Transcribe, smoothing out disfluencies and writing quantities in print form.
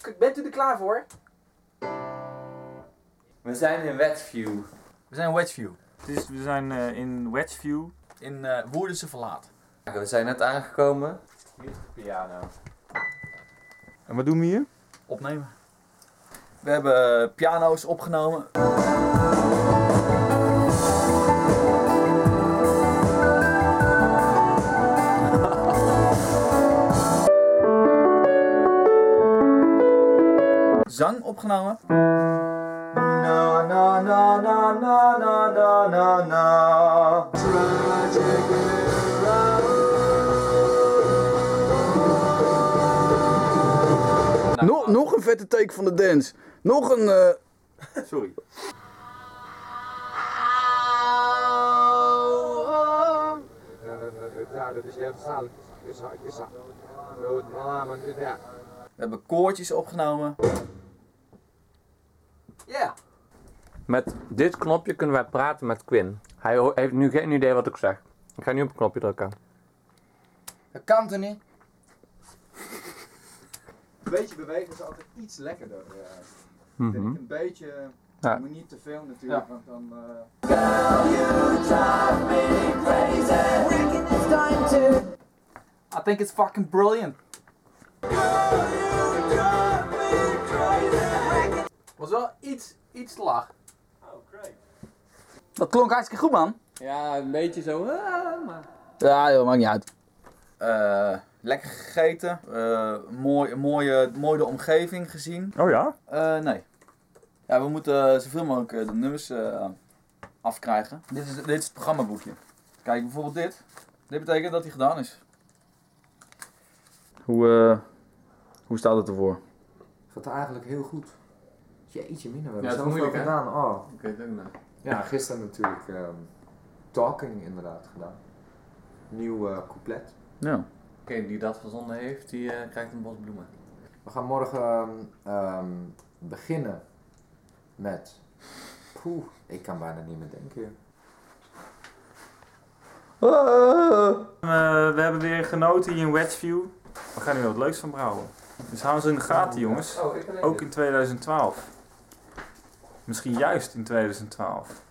Bent u er klaar voor? We zijn in Wedgeview. We zijn in Wedgeview. Dus we zijn in Wedgeview. In Woerdense Verlaat. We zijn net aangekomen. Hier is de piano. En wat doen we hier? Opnemen. We hebben piano's opgenomen. Zang opgenomen. Na na na na na na na na na. Nog een vette take van de dance. Nog een. Sorry. We hebben koortjes opgenomen. Ja. Met dit knopje kunnen wij praten met Quinn. Hij heeft nu geen idee wat ik zeg. Ik ga nu op het knopje drukken. Dat kan toch niet? Een beetje bewegen is altijd iets lekkerder. Vind ik een beetje. Ja. Je moet niet te veel natuurlijk, want dan. I think it's fucking brilliant. Was wel iets te laag. Oh, great. Dat klonk hartstikke goed, man. Ja, een beetje zo. Maar... Ja, joh, maakt niet uit. Lekker gegeten. Mooi de omgeving gezien. Oh ja? Nee. Ja, we moeten zoveel mogelijk de nummers afkrijgen. Dit is het programmaboekje. Kijk, bijvoorbeeld dit. Dit betekent dat hij gedaan is. Hoe staat het ervoor? Gaat eigenlijk heel goed. Jeetje mina, we Ja, hebben het is zoveel moeilijk, hè? gedaan. Oh. Ik weet het ook niet. Ja, gisteren natuurlijk Talking inderdaad gedaan. Nieuw couplet. Ja. Oké, die dat verzonnen heeft, die krijgt een bos bloemen. We gaan morgen beginnen met... ik kan bijna niet meer denken. We hebben weer genoten hier in Wedgeview. We gaan hier wat leuks van brouwen. Dus hou ons in de gaten, jongens. Ook in 2012. Misschien juist in 2012.